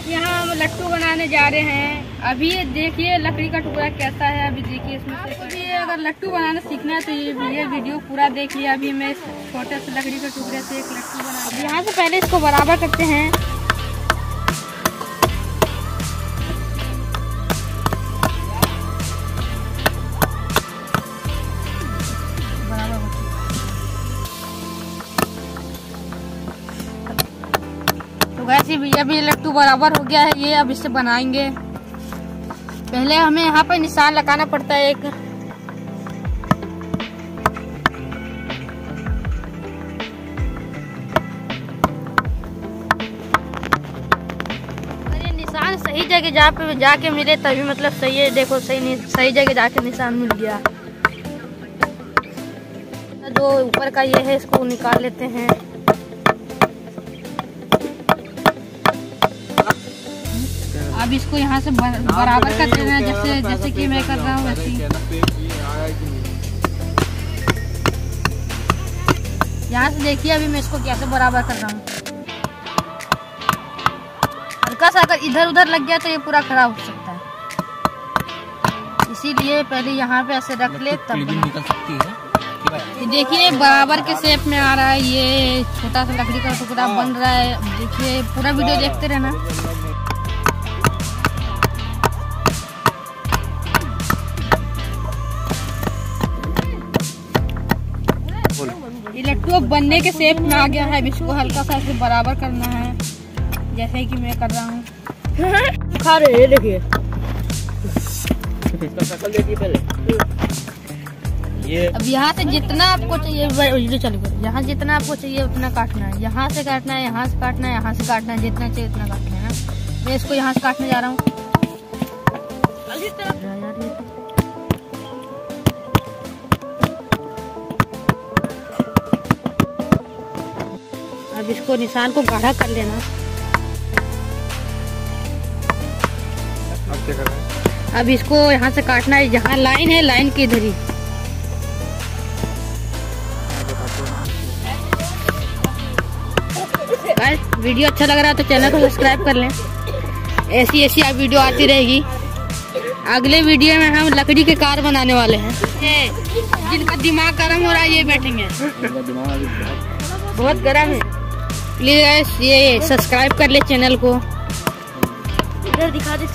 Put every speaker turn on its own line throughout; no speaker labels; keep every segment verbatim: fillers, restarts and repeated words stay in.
Guys यहाँ हम लट्टू बनाने जा रहे हैं। अभी देखिए लकड़ी का टुकड़ा कैसा है। अभी देखिए इसमें से अभी अगर लट्टू बनाना सीखना है तो ये ये वीडियो पूरा देखिए। अभी मैं छोटे से लकड़ी के टुकड़े से एक लट्टू बना, यहाँ से पहले इसको बराबर करते हैं। तो वैसे भी अभी लट्टू बराबर हो गया है ये। अब इससे बनाएंगे। पहले हमें यहाँ पर निशान लगाना पड़ता है एक। अगर ये निशान सही जगह जा पे जाके मिले तभी मतलब सही है। देखो सही सही जगह जाके निशान मिल गया। जो ऊपर का ये है इसको निकाल लेते हैं। अब इसको यहाँ से बराबर कर देना है जैसे जैसे कि मैं कर रहा हूँ वैसे ही। यहाँ से देखिए अभी मैं इसको कैसे बराबर कर रहा हूँ। हल्का सा अगर इधर उधर लग गया तो ये पूरा खराब हो सकता है। इसीलिए पहले यहाँ पे ऐसे रख ले तब निकल सकती है। देखिए बराबर के शेप में आ रहा है। ये छोटा सा लकड़ी का टुकड़ा बन रहा है। देखिए पूरा वीडियो देखते रहना। ये लट्टू अब बनने के शेप में आ गया है। इसको हल्का सा ऐसे बराबर करना है जैसे कि मैं कर रहा हूँ। खा रहे देखिए इसका शक्ल देखिए पहले। ये अब यहाँ से जितना आपको चाहिए वीडियो चालू करो। यहाँ जितना आपको चाहिए उतना काटना है। यहाँ से काटना है, यहाँ से काटना है, यहाँ से काटना है। जितना चाहिए उतना काटना है ना। मैं इसको यहाँ से काटने जा रहा हूँ। अब इसको निशान को गाढ़ा कर लेना। अब क्या करना है? अब इसको यहाँ से काटना है। जहाँ लाइन है लाइन की इधर ही। वीडियो अच्छा लग रहा है तो चैनल को सब्सक्राइब कर लें। ऐसी ऐसी आप वीडियो आती रहेगी। अगले वीडियो में हम लकड़ी के कार बनाने वाले हैं। जिनका दिमाग गर्म हो रहा है ये बैठेंगे। बहुत गर्म है। प्लीज ये सब्सक्राइब कर ले चैनल को। इधर दिखा दे।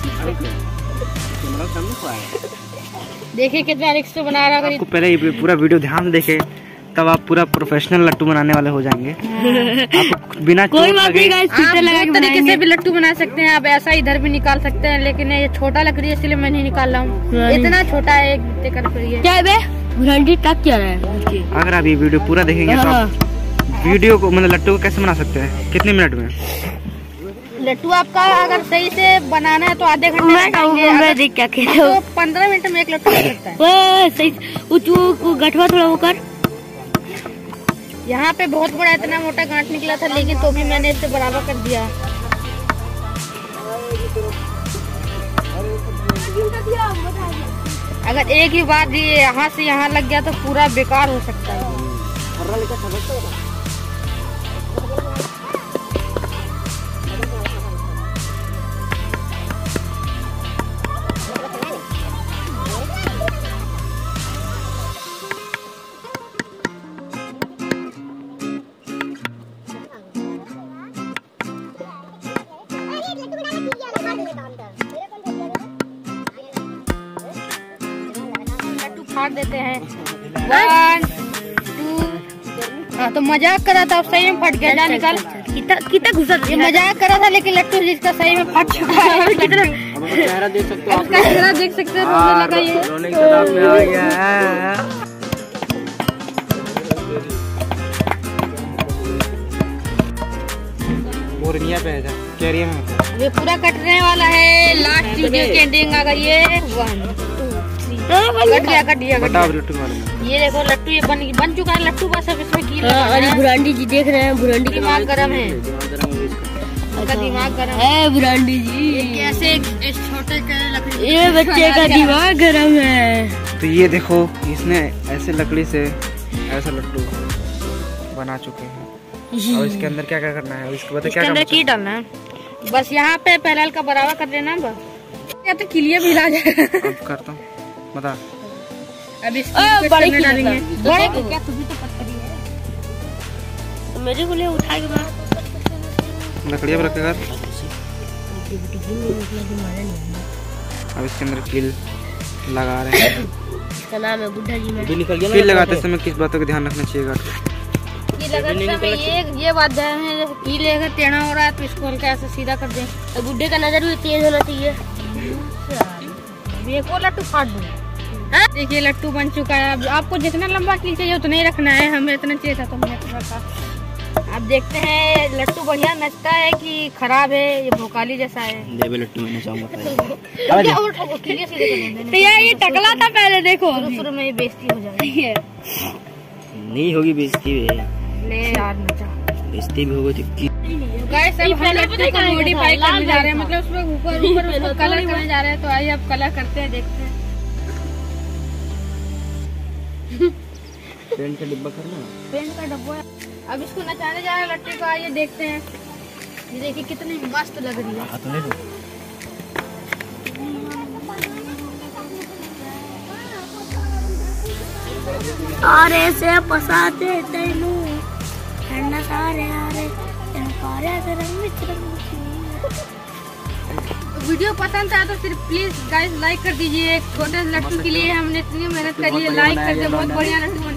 देखिए कितना रिक्स से बना रहा है।
पहले ये पूरा वीडियो ध्यान से देखे तब आप पूरा प्रोफेशनल लट्टू बनाने वाले हो जाएंगे। आप बिना
कोई बात नहीं गाइस, फिल्टर लगा के तरीके से भी लट्टू बना सकते हैं। आप ऐसा इधर भी निकाल सकते हैं लेकिन ये छोटा लकड़ी है इसलिए मैं नहीं निकाल रहा हूँ। इतना छोटा है एक बित्ते का लकड़ी है। क्या है घंटी टक क्या रहा है।
अगर आप ये वीडियो पूरा देखेंगे तो आप वीडियो को मतलब लट्टू को कैसे बना सकते हैं कितने मिनट में।
लट्टू आपका अगर सही से बनाना है तो आधे घंटे में क्या तो पंद्रह मिनट में एक लट्टू बन सकता है। सही गठवा थोड़ा होकर यहाँ पे बहुत बड़ा इतना मोटा गांठ निकला था लेकिन तो भी मैंने इससे बराबर कर दिया। अगर एक ही बार ये यहाँ से यहाँ लग गया तो पूरा बेकार हो सकता है। फाड़ देते हैं। One two. हाँ तो मजाक करा था सही में फट गया। जा निकाल। कितना कितना घुसा। ये मजाक करा था लेकिन लट्टू जिसका सही में फट चुका है। कितना चेहरा देख सकते हो। उसका चेहरा देख सकते हो। रोने लगा ये। रोने के तालाब में आ गया है।
मोरनिया पे है कैरियर में।
ये पूरा कटने वाला है। लास्ट वीडियो की एंडिंग आ गई है। वन कट गया कट गया ये देखो लट्टू ये बन बन चुका है लट्टू। बस अब इसमें की अरे बुरांडी जी देख रहे हैं। बुरांडी दिमाग गरम है। उसका दिमाग गरम है। बुरांडी जी ये कैसे एक छोटे लकड़ी ये बच्चे का दिमाग गरम है।
तो ये देखो इसने ऐसे लकड़ी से ऐसा लट्टू बना चुके हैं। और इसके अंदर क्या क्या करना है इसको बता। क्या
अंदर की डालना है। बस यहाँ पे पैरेलल का बराबर कर देना बस। या तो किलिया भी ला जाए।
अब करता हूँ, बता।
अब इसकी बड़े की डालेंगे। बड़े को क्या, तू भी तो पत्थरी है।
तो मेरे को ले उठा के मार।
लकड़ियाँ रख कर। अब इसके अंदर कील लगा रहे हैं।
इसका नाम है बुड्ढा जी। में
कील लगाते समय किस बातों का ध्यान रखना चाहिएगा?
ये लगाते समय ये ये बात ध्यान है, जैसे कील अगर टेढ़ा हो रहा है तो इसको हल्का ऐसे सीधा कर दें।
तो बुड्ढे का नजर भी तेज होना चाहिए।
एक और लट्टू फाड़ दूँ। देखिए लट्टू बन चुका है। अब आपको जितना लंबा कील चाहिए उतना ही रखना है, हमें इतना चाहिए था तो मैंने रखा। अब देखते हैं लट्टू बढ़िया नचता है कि खराब है, ये भोकाली जैसा है।
देवे लट्टू मैंने चाहूँगा।
तो यार ये टकला था पहले, देखो शुरू में ये बेइज्जती हो जाएगी।
नहीं होगी बेइज्जती,
ले यार नचा
बेइज्जती भी होगी।
गाइस अब हम लट्टू को मॉडिफाई करने जा रहे हैं, मतलब उसमें ऊपर ऊपर उसको कलर करने जा रहे हैं। तो आइए अब कलर करते हैं, देखते हैं।
पेंट का डिब्बा करना,
पेंट का डब्बा। अब इसको नचाने जा रहे हैं लट्टू को, आइए देखते हैं। ये देखिए कितनी मस्त लग रही है।
अरे से पसाते तेनू ठंडा सारे आरे तेन पारे से रंग रंग।
वीडियो पसंद आया तो सिर्फ प्लीज गाइस लाइक कर दीजिए। छोटे लट्टू के लिए हमने इतनी मेहनत करी है, लाइक कर दे। बहुत बढ़िया लट्टू बने।